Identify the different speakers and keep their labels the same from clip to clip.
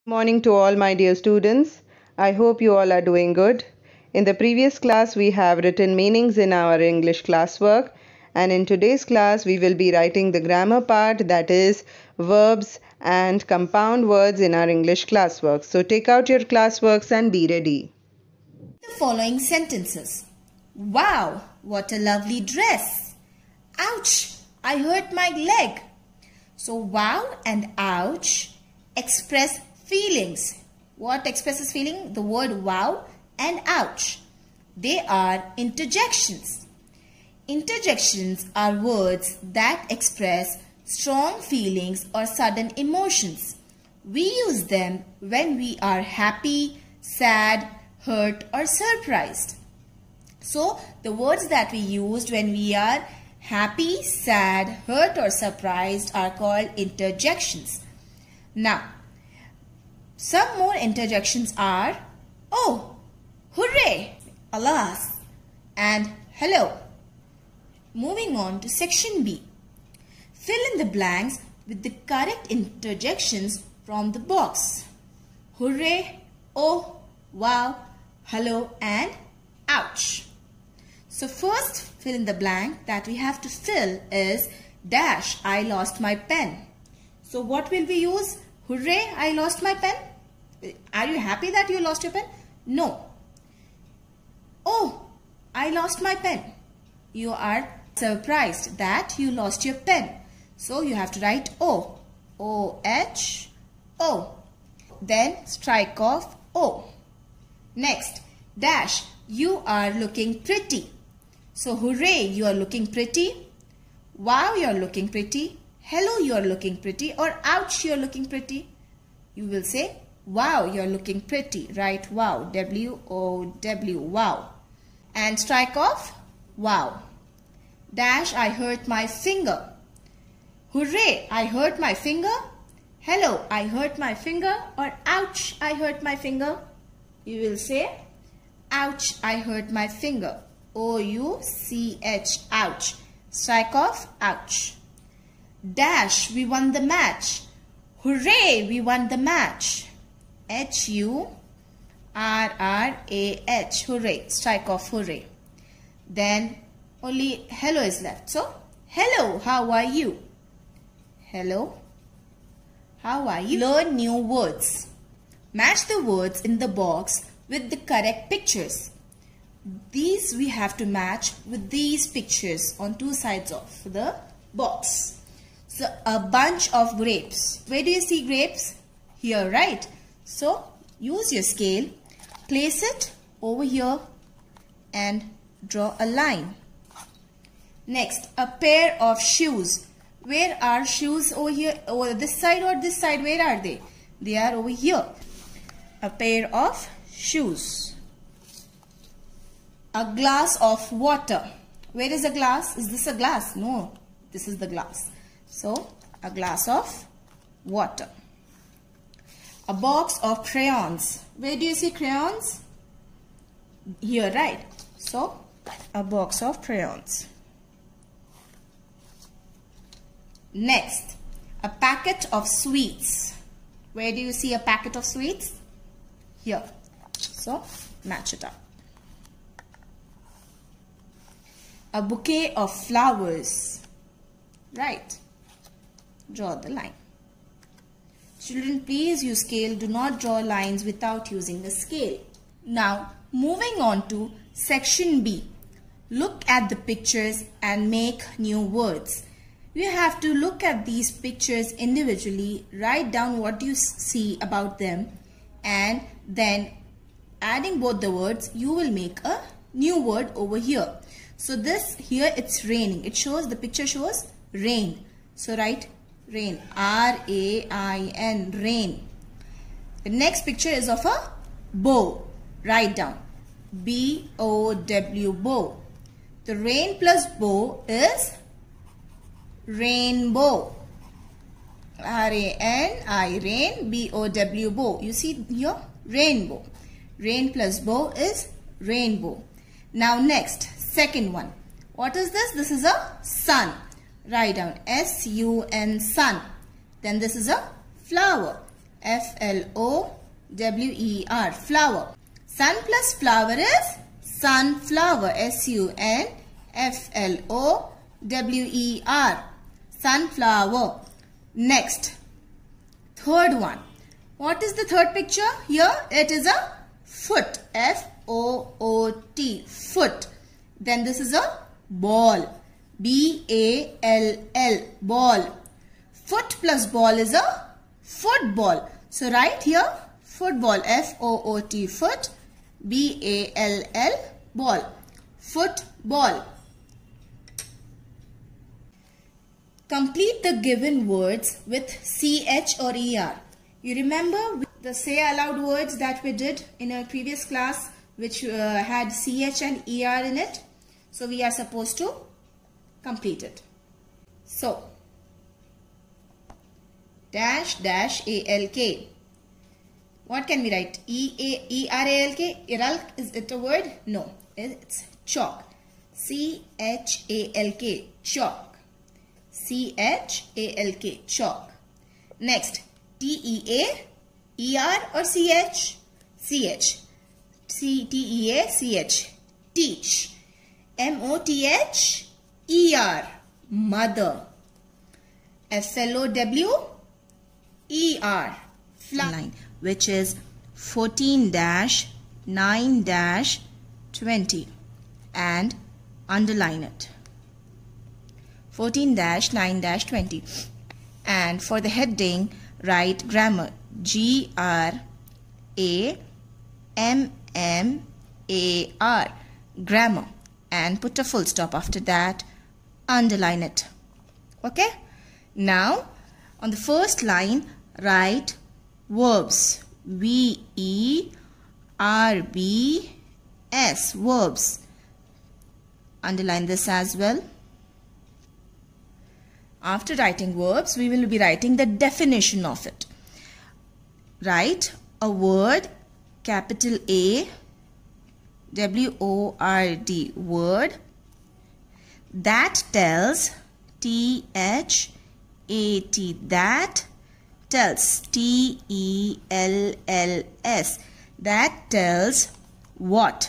Speaker 1: Morning to all my dear students. I hope you all are doing good. In the previous class, we have written meanings in our English classwork, and in today's class, we will be writing the grammar part, that is, verbs and compound words in our English classwork. So take out your classworks and be ready.
Speaker 2: The following sentences. Wow, what a lovely dress. Ouch, I hurt my leg. So wow and ouch express feelings. What expresses feeling? The word wow and ouch. They are interjections. Interjections are words that express strong feelings or sudden emotions. We use them when we are happy, sad, hurt or surprised. So the words that we used when we are happy, sad, hurt or surprised are called interjections. Now, some more interjections are oh, hooray, alas, and hello. Moving on to section B. Fill in the blanks with the correct interjections from the box. Hooray, oh, wow, hello and ouch. So first fill in the blank that we have to fill is dash, I lost my pen. So what will we use? Hooray, I lost my pen. Are you happy that you lost your pen? No. Oh, I lost my pen. You are surprised that you lost your pen. So you have to write O. O-H-O. Then strike off O. Next, dash, you are looking pretty. So hooray, you are looking pretty. Wow, you are looking pretty. Hello, you are looking pretty. Or ouch, you are looking pretty. You will say, wow, you are looking pretty. Write wow, W-O-W, wow. And strike off, wow. Dash, I hurt my finger. Hooray, I hurt my finger. Hello, I hurt my finger. Or ouch, I hurt my finger. You will say, ouch, I hurt my finger. O-U-C-H, ouch. Strike off, ouch. Dash, we won the match. Hooray, we won the match. H-U-R-R-A-H, hooray. Strike off, hooray. Then only hello is left. So, hello, how are you? Hello, how are you? Learn new words. Match the words in the box with the correct pictures. These we have to match with these pictures on two sides of the box. So a bunch of grapes. Where do you see grapes? Here, right? So use your scale, place it over here and draw a line. Next, a pair of shoes. Where are shoes? Over here, over this side or this side? Where are they? They are over here. A pair of shoes. A glass of water. Where is a glass? Is this a glass? No, this is the glass. So, a glass of water. A box of crayons. Where do you see crayons? Here, right? So, a box of crayons. Next, a packet of sweets. Where do you see a packet of sweets? Here. So, match it up. A bouquet of flowers. Right. Draw the line. Children, please use scale. Do not draw lines without using the scale. Now, moving on to section B. Look at the pictures and make new words. You have to look at these pictures individually, write down what you see about them, and then adding both the words, you will make a new word over here. So this here it's raining. It shows, the picture shows rain. So write rain, R-A-I-N, rain. The next picture is of a bow. Write down B-O-W, bow. The rain plus bow is rainbow. R-A-N-I, rain, B-O-W, bow. You see here, rainbow. Rain plus bow is rainbow. Now next, second one. What is this? This is a sun. Write down S-U-N, sun. Then this is a flower. F-L-O-W-E-R, flower. Sun plus flower is sunflower, S-U-N-F-L-O-W-E-R, sunflower. Next, third one. What is the third picture? Here it is a foot, F-O-O-T, foot. Then this is a ball, B-A-L-L, ball. Foot plus ball is a football. So write here football, F-O-O-T, foot, B-A-L-L, ball, football. Complete the given words with CH or ER. You remember the say aloud words that we did in our previous class, which had CH and ER in it. So we are supposed to complete it. So, dash dash A-L-K. What can we write? E-R-A-L-K? Iralk, is it a word? No, it's chalk. C-H-A-L-K, chalk. C-H-A-L-K, chalk. Next, T-E-A, E-R or C-H? C-H. T-E-A-C-H, teach. M-O-T-H-E-R, mother. F-L-O-W-E-R, line, which is 14-9-20, and underline it. 14-9-20. And for the heading, write grammar, G-R-A-M-M-A-R, grammar, and put a full stop after that. Underline it. Okay? Now, on the first line, write verbs, V-E-R-B-S, verbs. Underline this as well. After writing verbs, we will be writing the definition of it. Write a word, capital A, W-O-R-D, word, that tells, T-H-A-T, that tells, T-E-L-L-S, that tells what,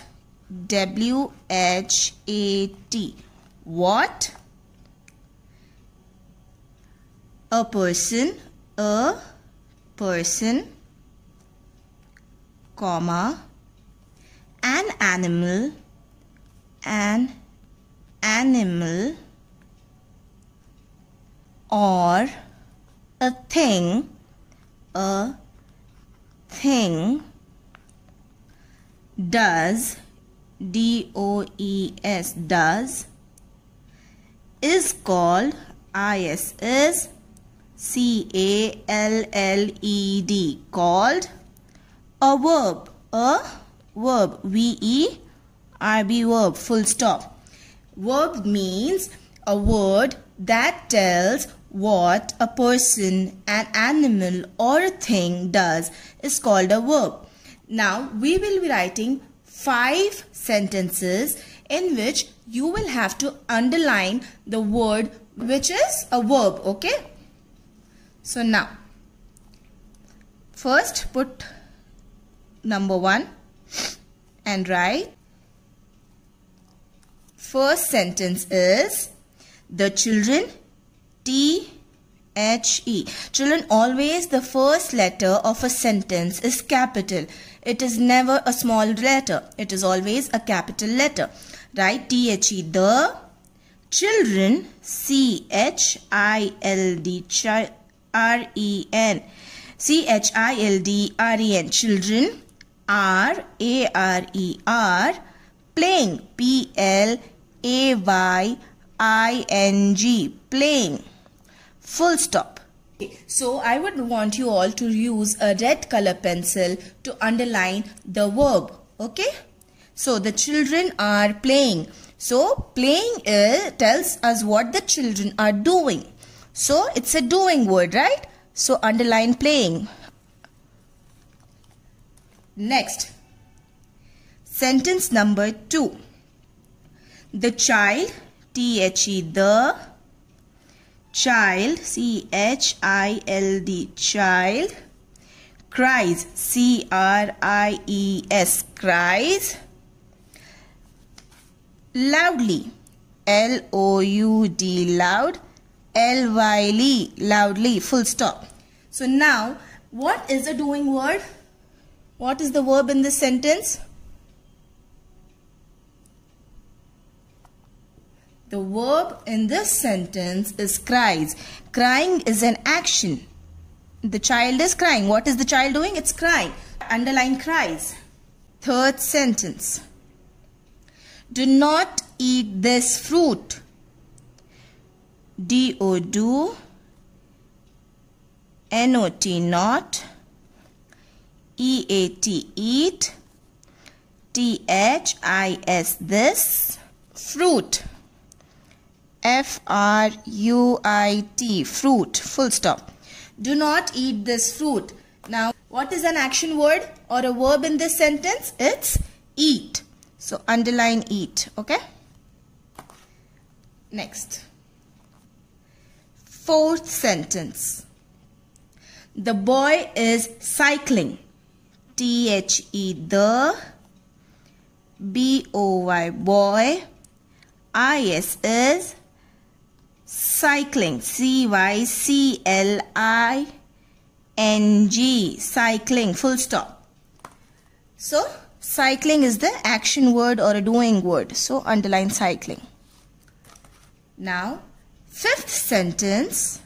Speaker 2: W-H-A-T, what, a person, comma, an animal, or a thing, does, D-O-E-S, does, is called, I-S, is, C-A-L-L-E-D, called, a verb, V-E-R-B, verb, full stop. Verb means a word that tells what a person, an animal, or a thing does is called a verb. Now, we will be writing 5 sentences in which you will have to underline the word which is a verb, okay? So now, first put number 1 and write. First sentence is, the children, T-H-E. Children, always the first letter of a sentence is capital. It is never a small letter. It is always a capital letter. Write T-H-E. The children, C-H-I-L-D, R-E-N. C-H-I-L-D-R-E-N. Children, R-A-R-E-R, playing, P-L-A-Y-I-N-G, playing. Full stop. So I would want you all to use a red color pencil to underline the verb. Okay? So the children are playing. So playing tells us what the children are doing. So it's a doing word, right? So underline playing. Next. Sentence number 2. The child, T-H-E, the child, C-H-I-L-D, child, cries, C-R-I-E-S, cries. Loudly, L-O-U-D, loud, L-Y-L-E, loudly, full stop. So now, what is the doing word? What is the verb in this sentence? The verb in this sentence is cries. Crying is an action. The child is crying. What is the child doing? It's crying. Underline cries. Third sentence. Do not eat this fruit. D-O, do. N-O-T, not. E-A-T, eat. T-H-I-S, this. Fruit. F-R-U-I-T, fruit, full stop. Do not eat this fruit. Now, what is an action word or a verb in this sentence? It's eat. So, underline eat, okay? Next. Fourth sentence. The boy is cycling. T-H-E, the. B-O-Y, boy. I-S is cycling, C-Y-C-L-I-N-G, cycling, full stop. So, cycling is the action word or a doing word. So, underline cycling. Now, fifth sentence.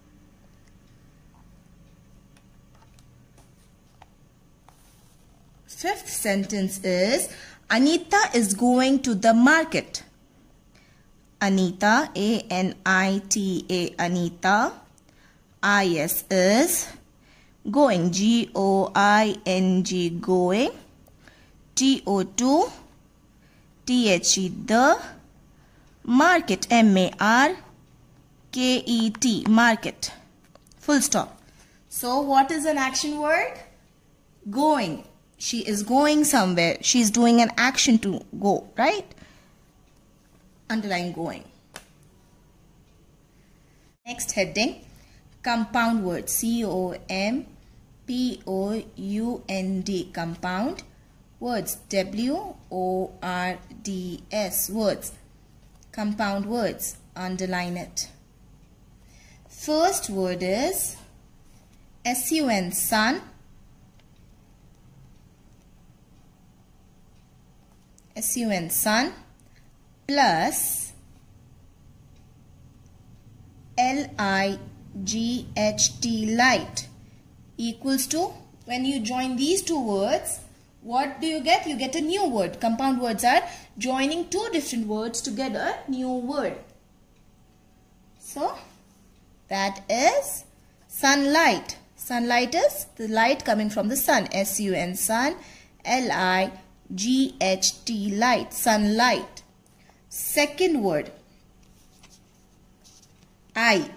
Speaker 2: Fifth sentence is, Anita is going to the market. Anita, A-N-I-T-A, Anita. I-S is going, G-O-I-N-G, going. T-O-2, T-H-E, the. Market, M-A-R-K-E-T, market. Full stop. So, what is an action word? Going. She is going somewhere. She is doing an action to go, right? Underline going. Next heading, compound words, C-O-M-P-O-U-N-D, compound words, W-O-R-D-S, words, compound words, underline it. First word is S-U-N, sun, S-U-N, sun, plus L-I-G-H-T, light, equals to, when you join these two words, what do you get? You get a new word. Compound words are joining two different words to get a new word. So, that is sunlight. Sunlight is the light coming from the sun. S-U-N, sun, L-I-G-H-T, light, sunlight. Second word, I,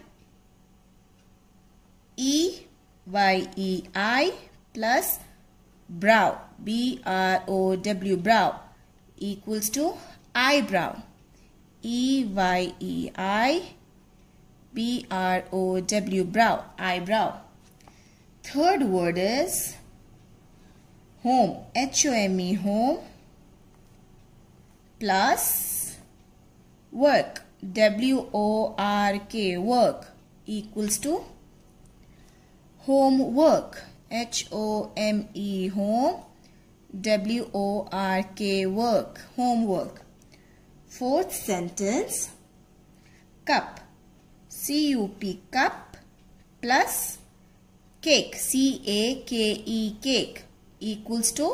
Speaker 2: E-Y-E-I plus brow, B-R-O-W, brow, equals to eyebrow, E-Y-E-I, B-R-O-W, brow, eyebrow. Third word is home, H-O-M-E, home, plus work, W-O-R-K, work, equals to homework, H-O-M-E, home, W-O-R-K, work, homework. Fourth sentence, cup, C-U-P, cup, plus cake, C-A-K-E, cake, equals to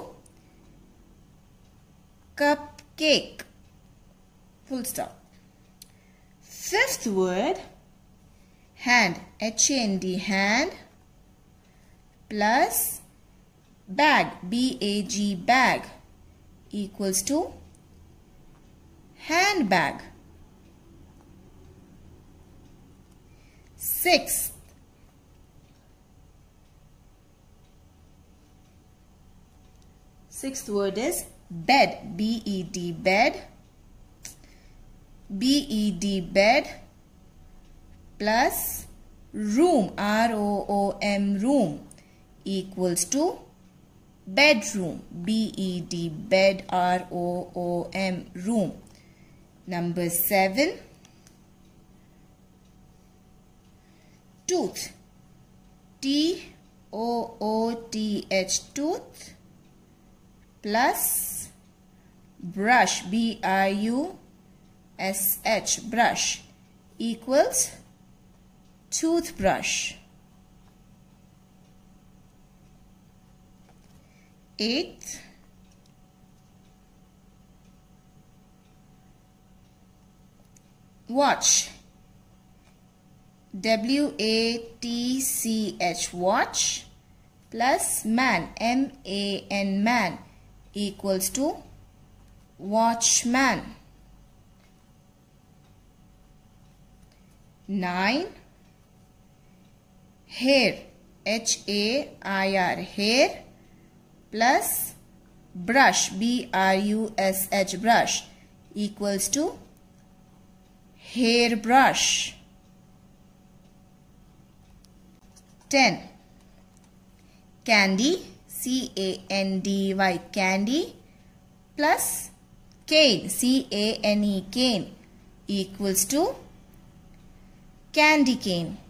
Speaker 2: cupcake, full stop. Fifth word, hand, H-A-N-D, hand, plus bag, B-A-G, bag, equals to handbag. Sixth word is bed, B-E-D, bed, B-E-D, bed, plus room, R-O-O-M, room, equals to bedroom. B-E-D, bed, R-O-O-M, room. Number 7. Tooth. T-O-O-T-H, tooth, plus brush, B-R-U-S-H, brush, equals toothbrush. 8th. Watch. W-A-T-C-H, watch, plus man, M-A-N, man, equals to watchman. 9. Hair, H-A-I-R, hair, plus brush, B-R-U-S-H, brush, equals to hairbrush. 10. Candy, C-A-N-D-Y, candy, plus cane, C-A-N-E, cane, equals to candy cane.